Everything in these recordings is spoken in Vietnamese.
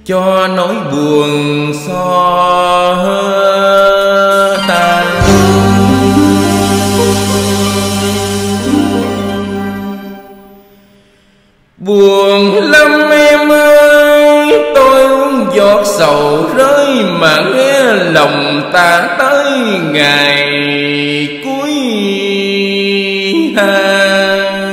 cho nỗi buồn xóa tan. Buồn lắm em ơi, tôi uống giọt sầu rơi mà nghe lòng ta tới ngày cuối hàng.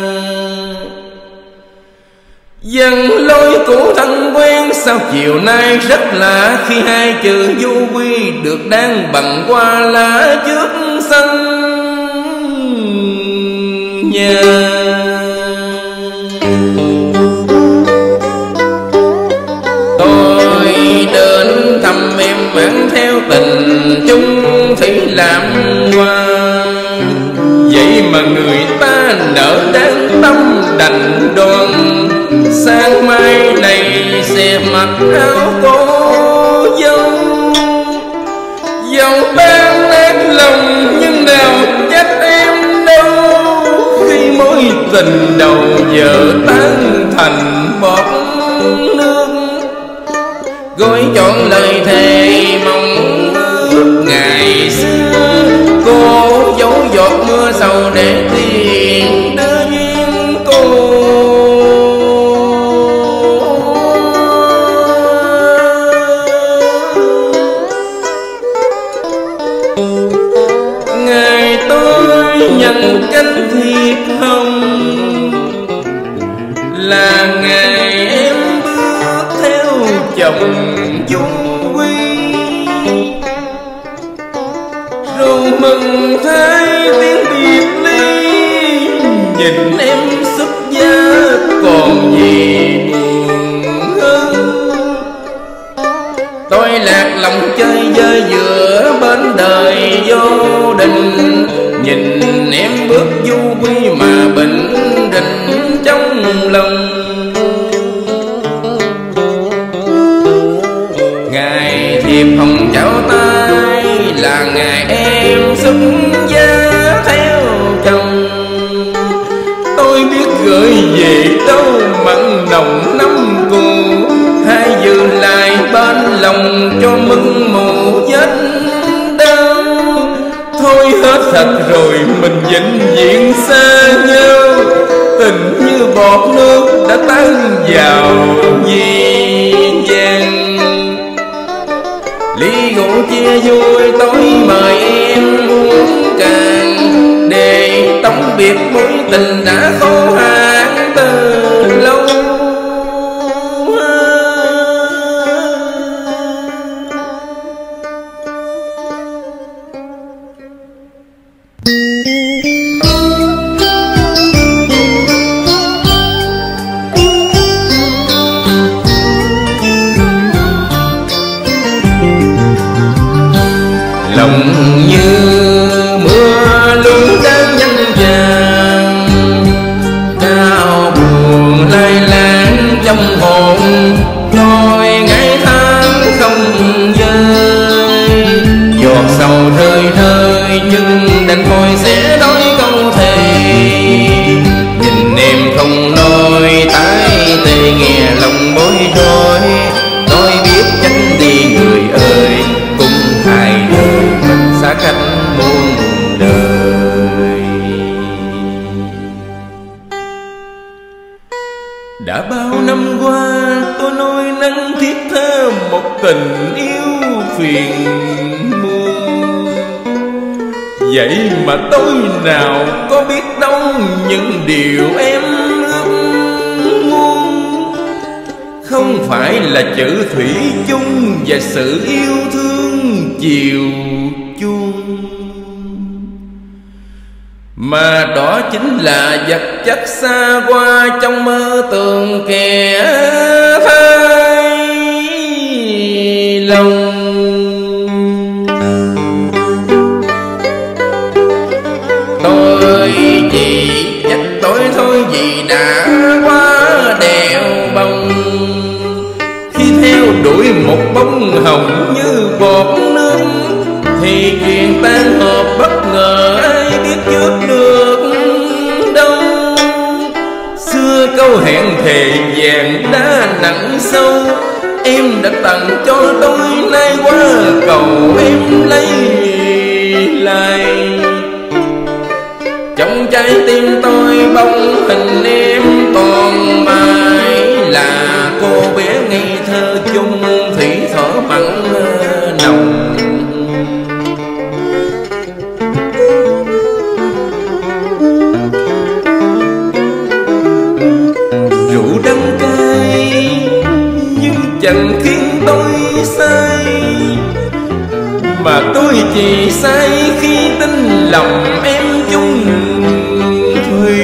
Dần lối cũ thân quen, sao chiều nay rất lạ khi hai chữ du quy được đang bằng qua lá trước sân nhà. Đến thăm em mang theo tình chung thủy làm hoa, vậy mà người ta nỡ đáng tâm đành đoan. Sáng mai này sẽ mặc áo cô dâu, dẫu tan nát lòng nhưng nào trách em đâu, khi mối tình đầu giờ tan thành bọt nước. Gói chọn lời thề mong ước ngày xưa, cô giấu giọt mưa sầu để tiền đưa duyên cô. Ngày tôi nhận cánh thiệp hồng là ngày em bước theo chồng chung quy, rồi mừng thấy tiếng biệt ly. Nhìn em xuất gia còn gì buồn hơn, tôi lạc lòng chơi vơi giữa bên đời vô định. Nhìn em bước du quy mà bình định trong lòng. Ngày thiệp hồng trao tay là ngày em xuất gia theo chồng. Tôi biết gửi về đâu mặn nồng năm cũ, hai dư lại bên lòng cho mừng mù vết đau. Thôi hết thật rồi mình vĩnh viễn xa nhau, tình như bọt nước đã tan vào vì vàng. Ly rượu chia vui tối mời em uống càng, để tống biệt mối tình đã khô hạn từ lâu. Lòng như mưa luôn đang nhanh vàng, đau buồn lay lan trong hồn tôi ngày tháng không vơi. Giọt sầu rơi rơi nhưng đành thôi sẽ nói câu thề. Nhìn em không nói tái tê nghe lòng bối rối, tôi biết tránh đi người ơi, cũng hai đời mình xa cách muôn đời. Đã bao năm qua tôi nuôi nắng thiết tha một tình yêu phiền muôn, vậy mà tôi nào có biết đâu những điều em ước muốn. Không phải là chữ thủy chung và sự yêu thương chiều chuông, mà đó chính là vật chất xa qua trong mơ tưởng kẻ thay lòng. Tôi chỉ trách tôi thôi vì đã quá đèo bông, khi theo đuổi một bông hồng như bọt nước thì chuyện tan hợp bất ngờ ai biết trước được đâu. Xưa câu hẹn thề vàng đã nặng sâu, em đã tặng cho tôi, nay qua cầu em lấy lại. Trong trái tim tôi bóng hình em còn mãi, là cô bé ngây thơ chung thủy thở mặn nồng. Rượu đắng cay nhưng chẳng khiến tôi say, mà tôi chỉ say khi tin lòng em chung thủy.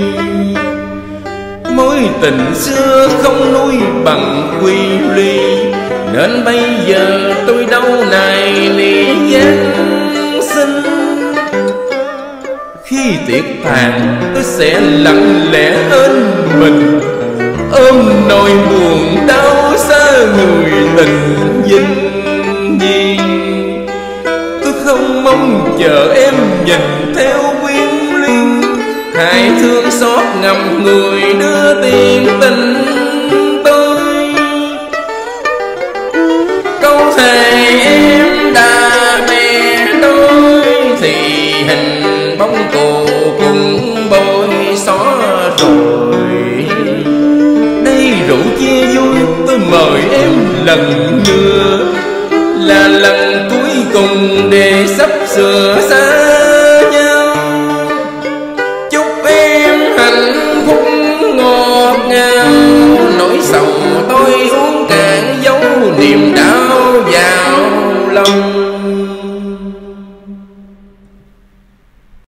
Mối tình xưa không nuôi bằng quy ly, nên bây giờ tôi đâu này lì Giáng sinh. Khi tiệc tàn tôi sẽ lặng lẽ ơn mình, ôm nỗi buồn đau xa người tình vinh viên. Tôi không mong chờ em nhìn theo quyến luyến, hãy thương xót ngầm người đưa tiền tình tôi. Câu thề em đã mẹ đôi, thì hình bóng cô cũng bôi xóa rồi. Đây rượu chia vui tôi mời em lần nữa, là lần cuối cùng để sắp sửa xa nhau. Chúc em hạnh phúc ngọt ngào, nỗi sầu tôi uống cạn giấu niềm đau vào lòng.